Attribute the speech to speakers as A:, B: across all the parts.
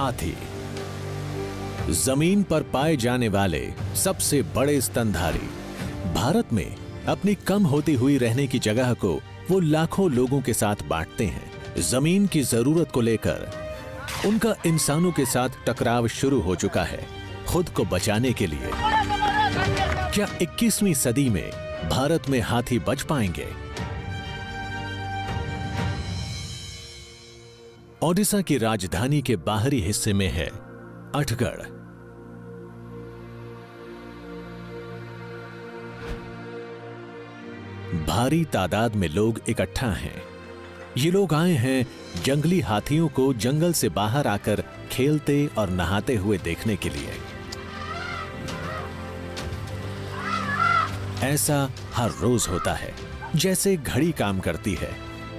A: हाथी जमीन पर पाए जाने वाले सबसे बड़े स्तनधारी। भारत में अपनी कम होती हुई रहने की जगह को वो लाखों लोगों के साथ बांटते हैं। जमीन की जरूरत को लेकर उनका इंसानों के साथ टकराव शुरू हो चुका है। खुद को बचाने के लिए क्या 21वीं सदी में भारत में हाथी बच पाएंगे? ओडिशा की राजधानी के बाहरी हिस्से में है अठगढ़। भारी तादाद में लोग इकट्ठा हैं। ये लोग आए हैं जंगली हाथियों को जंगल से बाहर आकर खेलते और नहाते हुए देखने के लिए। ऐसा हर रोज होता है, जैसे घड़ी काम करती है।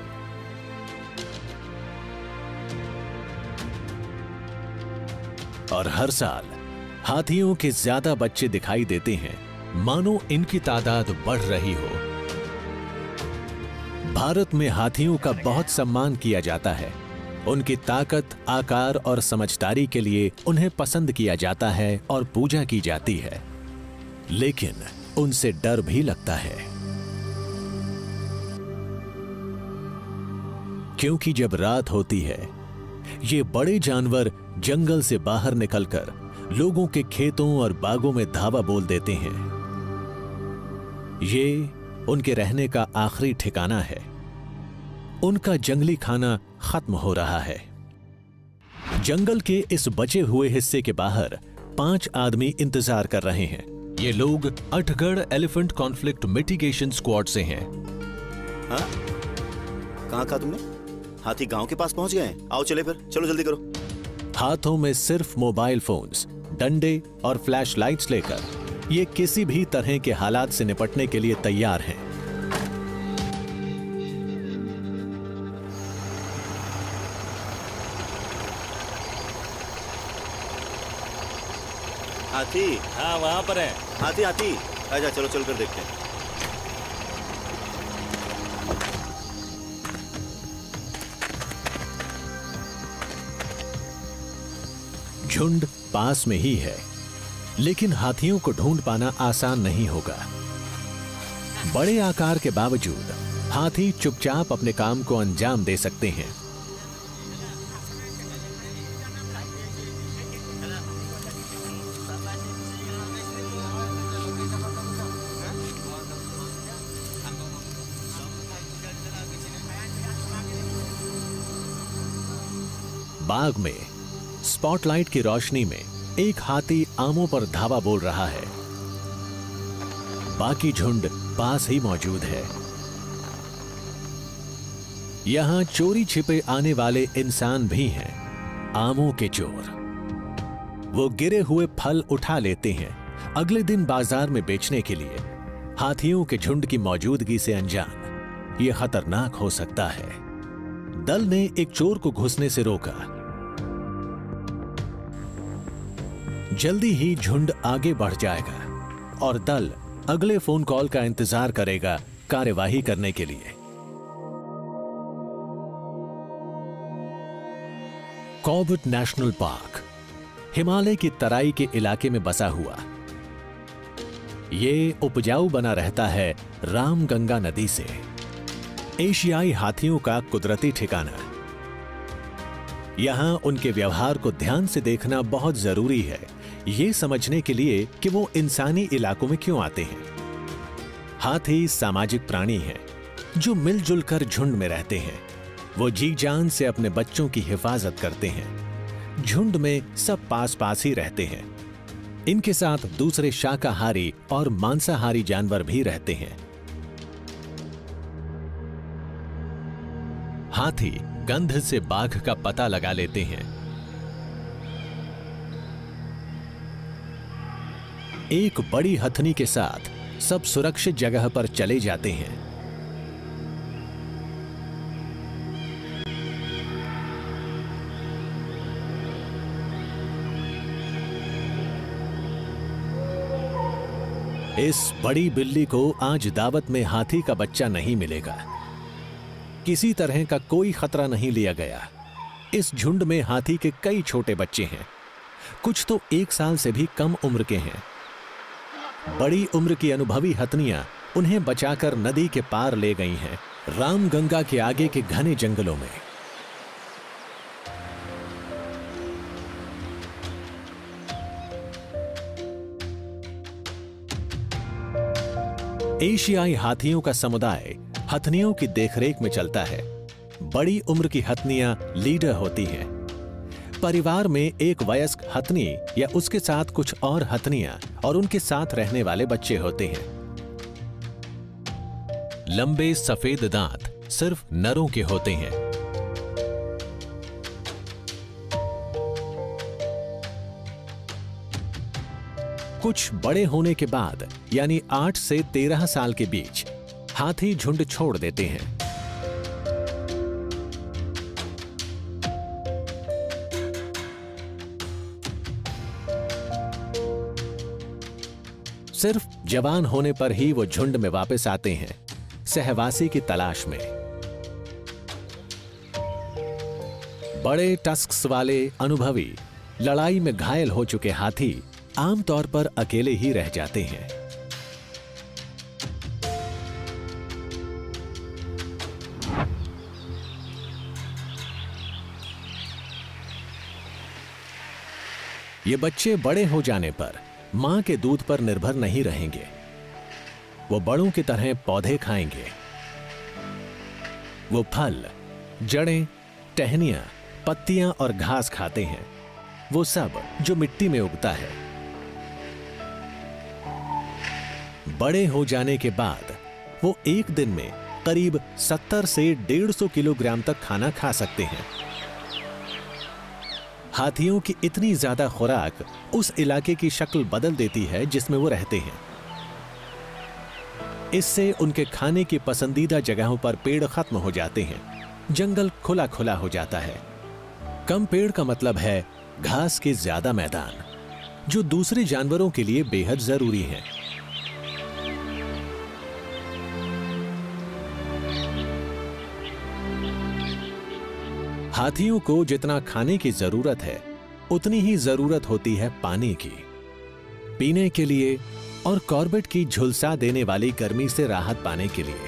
A: और हर साल हाथियों के ज्यादा बच्चे दिखाई देते हैं, मानो इनकी तादाद बढ़ रही हो। भारत में हाथियों का बहुत सम्मान किया जाता है। उनकी ताकत, आकार और समझदारी के लिए उन्हें पसंद किया जाता है और पूजा की जाती है। लेकिन उनसे डर भी लगता है, क्योंकि जब रात होती है ये बड़े जानवर जंगल से बाहर निकलकर लोगों के खेतों और बागों में धावा बोल देते हैं। ये उनके रहने का आखिरी ठिकाना है। उनका जंगली खाना खत्म हो रहा है। जंगल के इस बचे हुए हिस्से के बाहर 5 आदमी इंतजार कर रहे हैं। ये लोग Athgarh elephant conflict mitigation squad से हैं।
B: हाँ? कहाँ कहा तुमने? हाथी गांव के पास पहुंच गए हैं। आओ चले फिर, चलो जल्दी करो।
A: हाथों में सिर्फ मोबाइल फोन्स, डंडे और फ्लैश लाइट्स लेकर ये किसी भी तरह के हालात से निपटने के लिए तैयार हैं।
B: हाथी?
C: हाँ वहां पर है।
B: हाथी हाथी, आजा चलो चलकर देखते हैं।
A: झुंड पास में ही है, लेकिन हाथियों को ढूंढ पाना आसान नहीं होगा। बड़े आकार के बावजूद हाथी चुपचाप अपने काम को अंजाम दे सकते हैं। बाग में स्पॉटलाइट की रोशनी में एक हाथी आमों पर धावा बोल रहा है। बाकी झुंड पास ही मौजूद है। यहां चोरी छिपे आने वाले इंसान भी हैं, आमों के चोर। वो गिरे हुए फल उठा लेते हैं अगले दिन बाजार में बेचने के लिए। हाथियों के झुंड की मौजूदगी से अनजान ये खतरनाक हो सकता है। दल ने एक चोर को घुसने से रोका। जल्दी ही झुंड आगे बढ़ जाएगा और दल अगले फोन कॉल का इंतजार करेगा कार्यवाही करने के लिए। कॉर्बेट नेशनल पार्क हिमालय की तराई के इलाके में बसा हुआ। ये उपजाऊ बना रहता है रामगंगा नदी से। एशियाई हाथियों का कुदरती ठिकाना। यहां उनके व्यवहार को ध्यान से देखना बहुत जरूरी है, ये समझने के लिए कि वो इंसानी इलाकों में क्यों आते हैं। हाथी सामाजिक प्राणी हैं जो मिलजुल कर झुंड में रहते हैं। वो जी जान से अपने बच्चों की हिफाजत करते हैं। झुंड में सब पास पास ही रहते हैं। इनके साथ दूसरे शाकाहारी और मांसाहारी जानवर भी रहते हैं। हाथी गंध से बाघ का पता लगा लेते हैं। एक बड़ी हथनी के साथ सब सुरक्षित जगह पर चले जाते हैं। इस बड़ी बिल्ली को आज दावत में हाथी का बच्चा नहीं मिलेगा। किसी तरह का कोई खतरा नहीं लिया गया। इस झुंड में हाथी के कई छोटे बच्चे हैं। कुछ तो 1 साल से भी कम उम्र के हैं। बड़ी उम्र की अनुभवी हथनियां उन्हें बचाकर नदी के पार ले गई हैं, रामगंगा के आगे के घने जंगलों में। एशियाई हाथियों का समुदाय हथनियों की देखरेख में चलता है। बड़ी उम्र की हथनियां लीडर होती हैं। परिवार में एक वयस्क हथनी या उसके साथ कुछ और हथनियां और उनके साथ रहने वाले बच्चे होते हैं। लंबे सफेद दांत सिर्फ नरों के होते हैं। कुछ बड़े होने के बाद यानी 8 से 13 साल के बीच हाथी झुंड छोड़ देते हैं। सिर्फ जवान होने पर ही वो झुंड में वापस आते हैं, सहवासी की तलाश में। बड़े टस्क्स वाले अनुभवी लड़ाई में घायल हो चुके हाथी आमतौर पर अकेले ही रह जाते हैं। ये बच्चे बड़े हो जाने पर मां के दूध पर निर्भर नहीं रहेंगे। वो बड़ों की तरह पौधे खाएंगे। वो फल, जड़ें, टहनियां, पत्तियां और घास खाते हैं, वो सब जो मिट्टी में उगता है। बड़े हो जाने के बाद वो एक दिन में करीब 70 से 150 किलोग्राम तक खाना खा सकते हैं। हाथियों की इतनी ज्यादा खुराक उस इलाके की शक्ल बदल देती है जिसमें वो रहते हैं। इससे उनके खाने की पसंदीदा जगहों पर पेड़ खत्म हो जाते हैं, जंगल खुला खुला हो जाता है। कम पेड़ का मतलब है घास के ज्यादा मैदान, जो दूसरे जानवरों के लिए बेहद जरूरी है। हाथियों को जितना खाने की जरूरत है उतनी ही जरूरत होती है पानी की, पीने के लिए और कॉर्बेट की झुलसा देने वाली गर्मी से राहत पाने के लिए।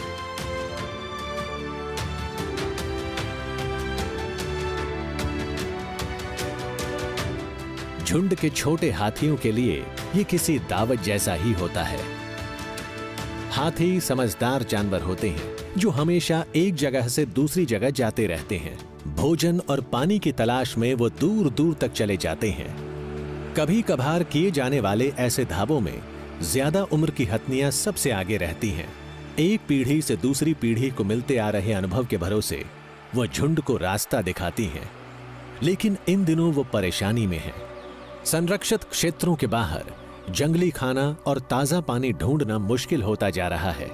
A: झुंड के छोटे हाथियों के लिए यह किसी दावत जैसा ही होता है। हाथी समझदार जानवर होते हैं जो हमेशा एक जगह से दूसरी जगह जाते रहते हैं। भोजन और पानी की तलाश में वो दूर दूर तक चले जाते हैं। कभी कभार किए जाने वाले ऐसे धावों में ज्यादा उम्र की हथनियां सबसे आगे रहती हैं। एक पीढ़ी से दूसरी पीढ़ी को मिलते आ रहे अनुभव के भरोसे वो झुंड को रास्ता दिखाती हैं। लेकिन इन दिनों वो परेशानी में है। संरक्षित क्षेत्रों के बाहर जंगली खाना और ताजा पानी ढूंढना मुश्किल होता जा रहा है।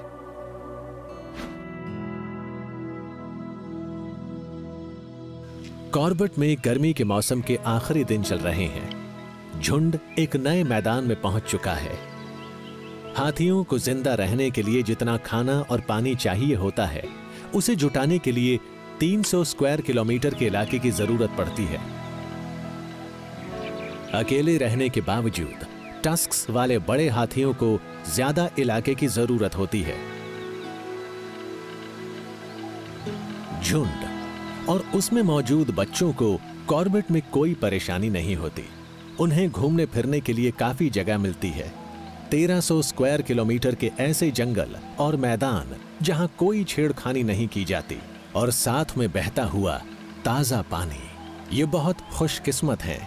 A: कॉर्बेट में गर्मी के मौसम के आखिरी दिन चल रहे हैं। झुंड एक नए मैदान में पहुंच चुका है। हाथियों को जिंदा रहने के लिए जितना खाना और पानी चाहिए होता है, उसे जुटाने के लिए 300 स्क्वायर किलोमीटर के इलाके की जरूरत पड़ती है। अकेले रहने के बावजूद टस्क्स वाले बड़े हाथियों को ज्यादा इलाके की जरूरत होती है। झुंड और उसमें मौजूद बच्चों को कॉर्बेट में कोई परेशानी नहीं होती। उन्हें घूमने फिरने के लिए काफी जगह मिलती है। 1300 स्क्वायर किलोमीटर के ऐसे जंगल और मैदान जहां कोई छेड़खानी नहीं की जाती, और साथ में बहता हुआ ताजा पानी। ये बहुत खुशकिस्मत है।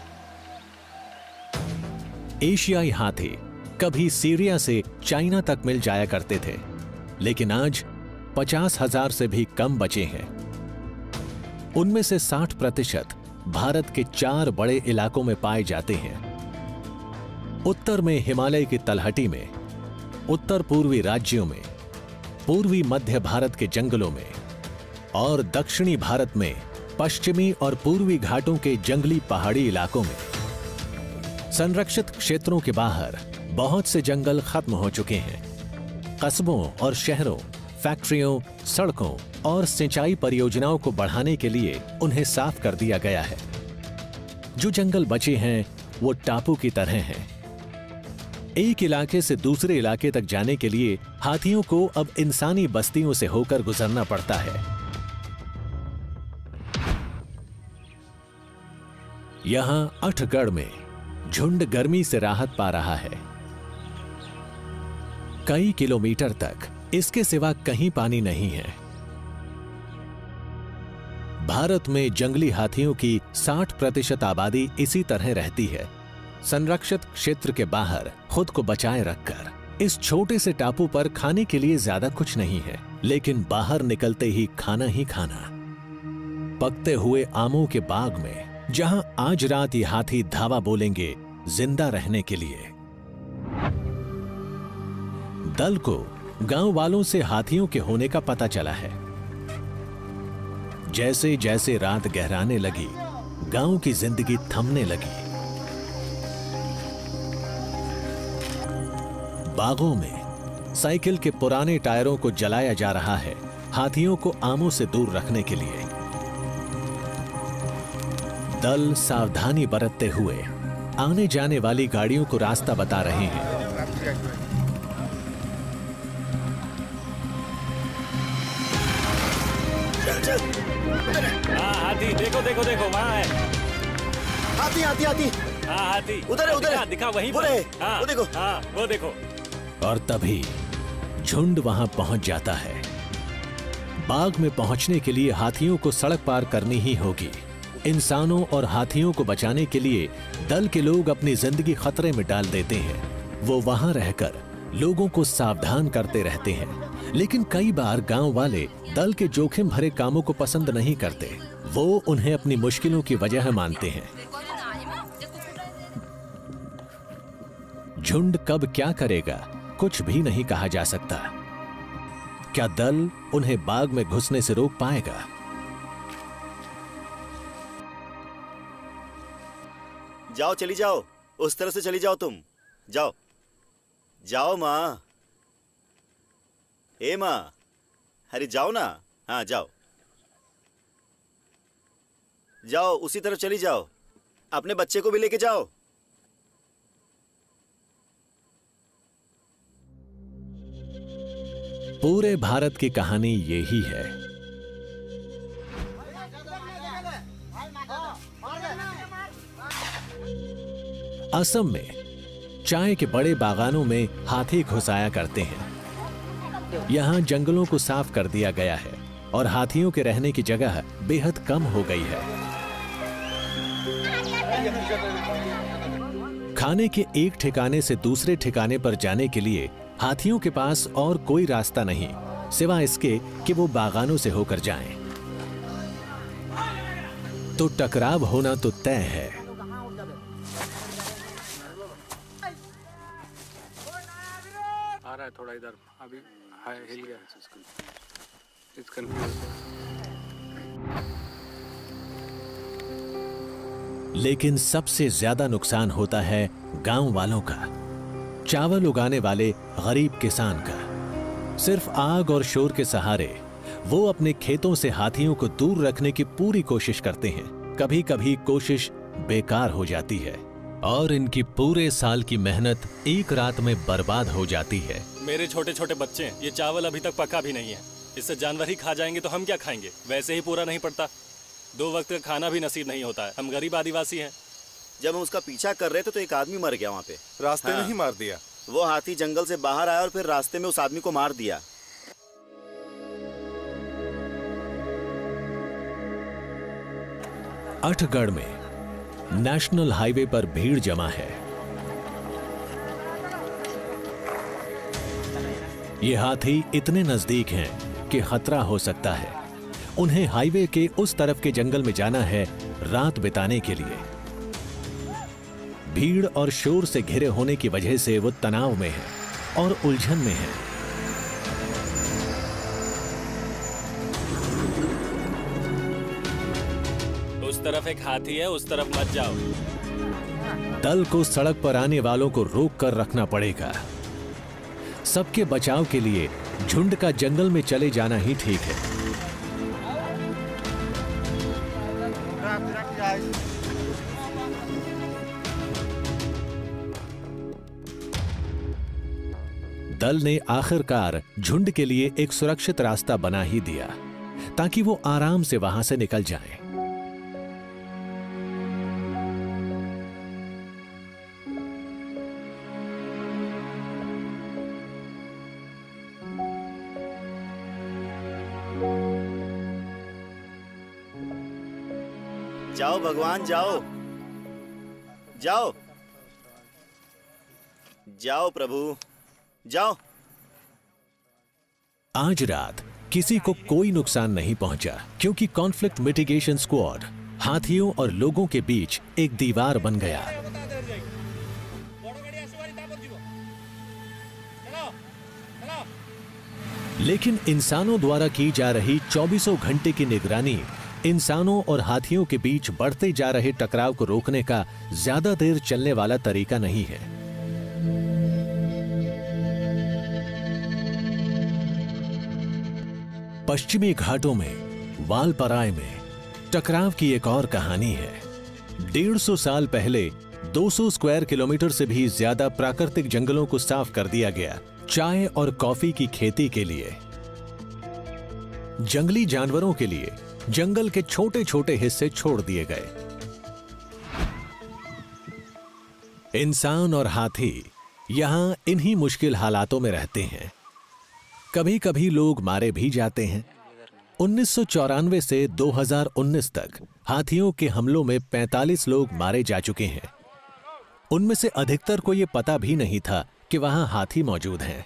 A: एशियाई हाथी कभी सीरिया से चाइना तक मिल जाया करते थे, लेकिन आज 50,000 से भी कम बचे हैं। उनमें से 60% भारत के 4 बड़े इलाकों में पाए जाते हैं। उत्तर में हिमालय की तलहटी में, उत्तर पूर्वी राज्यों में, पूर्वी मध्य भारत के जंगलों में और दक्षिणी भारत में पश्चिमी और पूर्वी घाटों के जंगली पहाड़ी इलाकों में। संरक्षित क्षेत्रों के बाहर बहुत से जंगल खत्म हो चुके हैं। कस्बों और शहरों, फैक्ट्रियों, सड़कों और सिंचाई परियोजनाओं को बढ़ाने के लिए उन्हें साफ कर दिया गया है। जो जंगल बचे हैं वो टापू की तरह हैं। एक इलाके से दूसरे इलाके तक जाने के लिए हाथियों को अब इंसानी बस्तियों से होकर गुजरना पड़ता है। यहां अठगढ़ में झुंड गर्मी से राहत पा रहा है। कई किलोमीटर तक इसके सिवा कहीं पानी नहीं है। भारत में जंगली हाथियों की 60% आबादी इसी तरह रहती है, संरक्षित क्षेत्र के बाहर खुद को बचाए रखकर। इस छोटे से टापू पर खाने के लिए ज्यादा कुछ नहीं है, लेकिन बाहर निकलते ही खाना ही खाना। पकते हुए आमों के बाग में जहां आज रात ये हाथी धावा बोलेंगे जिंदा रहने के लिए। दल को गांव वालों से हाथियों के होने का पता चला है। जैसे जैसे रात गहराने लगी, गांव की जिंदगी थमने लगी। बागों में साइकिल के पुराने टायरों को जलाया जा रहा है, हाथियों को आमों से दूर रखने के लिए। दल सावधानी बरतते हुए आने जाने वाली गाड़ियों को रास्ता बता रहे हैं।
C: हाँ हाथी, देखो देखो देखो, वहाँ है
B: हाथी हाथी हाथी।
C: हाँ हाथी,
B: उधर है उधर है,
C: दिखा वहीं
B: पर।
C: हाँ
B: वो देखो,
C: हाँ वो देखो।
A: और तभी झुंड वहां पहुंच जाता है। बाग में पहुंचने के लिए हाथियों को सड़क पार करनी ही होगी। इंसानों और हाथियों को बचाने के लिए दल के लोग अपनी जिंदगी खतरे में डाल देते हैं। वो वहां रहकर लोगों को सावधान करते रहते हैं, लेकिन कई बार गांव वाले दल के जोखिम भरे कामों को पसंद नहीं करते। वो उन्हें अपनी मुश्किलों की वजह मानते हैं। झुंड कब क्या करेगा कुछ भी नहीं कहा जा सकता। क्या दल उन्हें बाग में घुसने से रोक पाएगा?
B: जाओ चली जाओ, उस तरह से चली जाओ, तुम जाओ जाओ माँ। ए माँ, अरे जाओ ना। हाँ जाओ जाओ, उसी तरफ चली जाओ। अपने बच्चे को भी लेके जाओ।
A: पूरे भारत की कहानी यही है। असम में चाय के बड़े बागानों में हाथी घुसाया करते हैं। यहां जंगलों को साफ कर दिया गया है और हाथियों के रहने की जगह बेहद कम हो गई है। खाने के एक ठिकाने से दूसरे ठिकाने पर जाने के लिए हाथियों के पास और कोई रास्ता नहीं सिवाय इसके कि वो बागानों से होकर जाएं। तो टकराव होना तो तय है।
D: आ रहा है थोड़ा इधर, अभी हिल गया। It's confused.
A: लेकिन सबसे ज्यादा नुकसान होता है गांव वालों का, चावल उगाने वाले गरीब किसान का। सिर्फ आग और शोर के सहारे वो अपने खेतों से हाथियों को दूर रखने की पूरी कोशिश करते हैं। कभी कभी कोशिश बेकार हो जाती है और इनकी पूरे साल की मेहनत एक रात में बर्बाद हो जाती है।
C: मेरे छोटे छोटे बच्चे हैं, ये चावल अभी तक पका भी नहीं है। इससे जानवर ही खा जाएंगे तो हम क्या खाएंगे? वैसे ही पूरा नहीं पड़ता, 2 वक्त का खाना भी नसीब नहीं होता है। हम गरीब आदिवासी हैं।
B: जब हम उसका पीछा कर रहे थे तो एक आदमी मर गया वहाँ पे।
E: रास्ते में ही मार दिया।
B: वो हाथी जंगल से बाहर आया और फिर रास्ते में उस आदमी को मार दिया।
A: अठगढ़ में नेशनल हाईवे पर भीड़ जमा है। ये हाथी इतने नजदीक हैं कि खतरा हो सकता है। उन्हें हाईवे के उस तरफ के जंगल में जाना है रात बिताने के लिए। भीड़ और शोर से घिरे होने की वजह से वो तनाव में है और उलझन में है।
C: उस तरफ एक हाथी है, उस तरफ मत जाओ।
A: दल को सड़क पर आने वालों को रोक कर रखना पड़ेगा। सबके बचाव के लिए झुंड का जंगल में चले जाना ही ठीक है। दल ने आखिरकार झुंड के लिए एक सुरक्षित रास्ता बना ही दिया ताकि वो आराम से वहां से निकल जाएं।
B: जाओ भगवान, जाओ जाओ जाओ प्रभु, जाओ।
A: आज रात किसी को कोई नुकसान नहीं पहुंचा क्योंकि कॉन्फ्लिक्ट मिटिगेशन स्क्वाड हाथियों और लोगों के बीच एक दीवार बन गया। लेकिन इंसानों द्वारा की जा रही 24 घंटे की निगरानी इंसानों और हाथियों के बीच बढ़ते जा रहे टकराव को रोकने का ज्यादा देर चलने वाला तरीका नहीं है। पश्चिमी घाटों में वालपराय में टकराव की एक और कहानी है। 150 साल पहले 200 स्क्वायर किलोमीटर से भी ज्यादा प्राकृतिक जंगलों को साफ कर दिया गया चाय और कॉफी की खेती के लिए। जंगली जानवरों के लिए जंगल के छोटे छोटे हिस्से छोड़ दिए गए। इंसान और हाथी यहां इन्हीं मुश्किल हालातों में रहते हैं। कभी कभी लोग मारे भी जाते हैं। 1994 से 2019 तक हाथियों के हमलों में 45 लोग मारे जा चुके हैं। उनमें से अधिकतर को यह पता भी नहीं था कि वहां हाथी मौजूद हैं।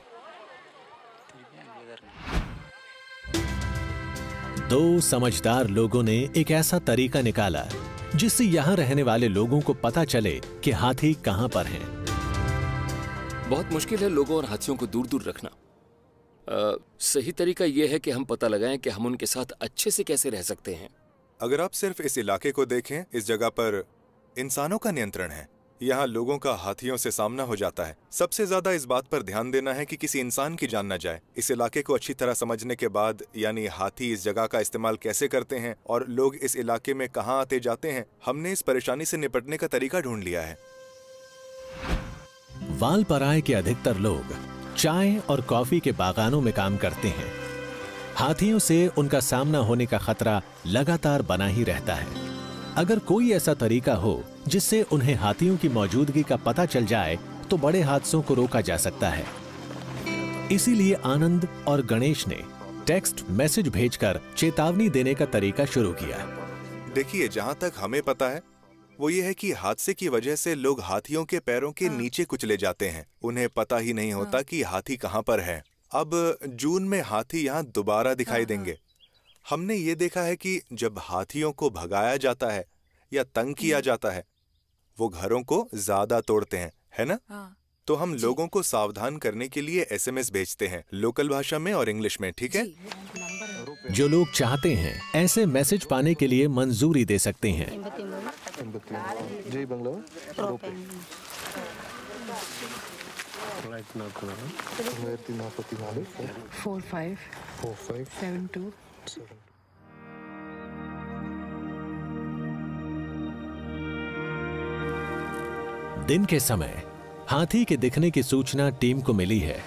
A: 2 समझदार लोगों ने एक ऐसा तरीका निकाला जिससे यहां रहने वाले लोगों को पता चले कि हाथी कहां पर हैं।
E: बहुत मुश्किल है लोगों और हाथियों को दूर दूर रखना। सही तरीका यह है कि हम पता लगाएं कि हम उनके साथ अच्छे से कैसे रह सकते हैं।
F: अगर आप सिर्फ इस इलाके को देखें, इस जगह पर इंसानों का नियंत्रण है। यहाँ लोगों का हाथियों से सामना हो जाता है। सबसे ज्यादा इस बात पर ध्यान देना है कि किसी इंसान की जान न जाए। इस इलाके को अच्छी तरह समझने के बाद, यानी हाथी इस जगह का इस्तेमाल कैसे करते हैं और लोग इस इलाके में कहाँ आते जाते हैं, हमने इस परेशानी से निपटने का तरीका ढूंढ लिया है।
A: वालपराय के अधिकतर लोग चाय और कॉफी के बागानों में काम करते हैं। हाथियों से उनका सामना होने का खतरा लगातार बना ही रहता है। अगर कोई ऐसा तरीका हो जिससे उन्हें हाथियों की मौजूदगी का पता चल जाए तो बड़े हादसों को रोका जा सकता है। इसीलिए आनंद और गणेश ने टेक्स्ट मैसेज भेजकर चेतावनी देने का तरीका शुरू किया।
F: देखिए, जहां तक हमें पता है वो ये है कि हादसे की वजह से लोग हाथियों के पैरों के नीचे कुचले जाते हैं। उन्हें पता ही नहीं होता कि हाथी कहां पर है। अब जून में हाथी यहाँ दोबारा दिखाई देंगे। हमने ये देखा है कि जब हाथियों को भगाया जाता है या तंग किया जाता है, वो घरों को ज्यादा तोड़ते हैं, है ना? तो हम लोगों को सावधान करने के लिए SMS भेजते हैं, लोकल भाषा में और इंग्लिश में, ठीक है?
A: जो लोग चाहते हैं ऐसे मैसेज पाने के लिए मंजूरी दे सकते हैं। दिन के समय हाथी के दिखने की सूचना टीम को मिली है।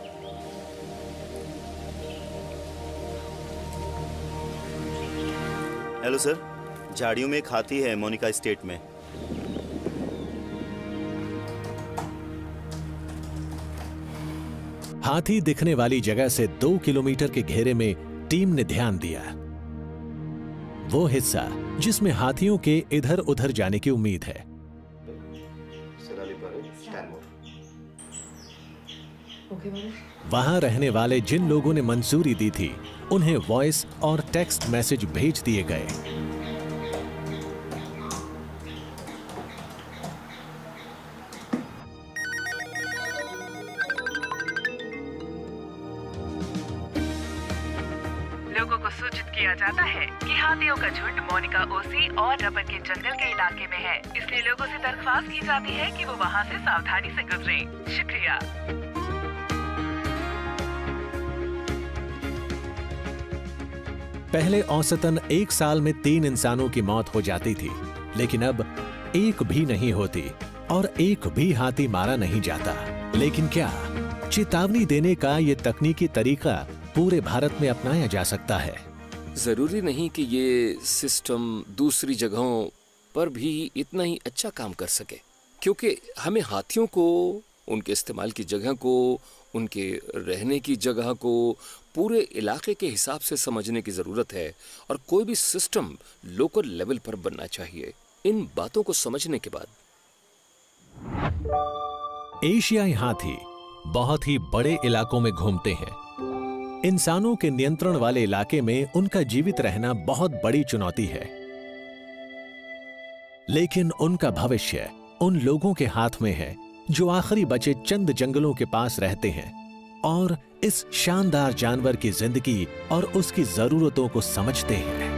B: हेलो सर, झाड़ियों में एक हाथी है मोनिका स्टेट में।
A: हाथी दिखने वाली जगह से 2 किलोमीटर के घेरे में टीम ने ध्यान दिया। वो हिस्सा जिसमें हाथियों के इधर उधर जाने की उम्मीद है। वहां रहने वाले जिन लोगों ने मंजूरी दी थी उन्हें वॉइस और टेक्स्ट मैसेज भेज दिए गए।
G: लोगों को सूचित किया जाता है कि हाथियों का झुंड मोनिका ओसी और रबर के जंगल के इलाके में है, इसलिए लोगों से दरख्वास्त की जाती है कि वो वहां से सावधानी से गुजरें। शुक्रिया।
A: पहले औसतन 1 साल में 3 इंसानों की मौत हो जाती थी, लेकिन अब एक भी नहीं होती और एक भी हाथी मारा नहीं जाता। लेकिन क्या चेतावनी देने का ये तकनीकी तरीका पूरे भारत में अपनाया जा सकता है?
E: जरूरी नहीं कि ये सिस्टम दूसरी जगहों पर भी इतना ही अच्छा काम कर सके, क्योंकि हमें हाथियों को, उनके इस्तेमाल की जगह को, उनके रहने की जगह को पूरे इलाके के हिसाब से समझने की जरूरत है और कोई भी सिस्टम लोकल लेवल पर बनना चाहिए। इन बातों को समझने के बाद
A: एशियाई हाथी बहुत ही बड़े इलाकों में घूमते हैं। इंसानों के नियंत्रण वाले इलाके में उनका जीवित रहना बहुत बड़ी चुनौती है, लेकिन उनका भविष्य उन लोगों के हाथ में है जो आखिरी बचे चंद जंगलों के पास रहते हैं और इस शानदार जानवर की जिंदगी और उसकी जरूरतों को समझते हैं।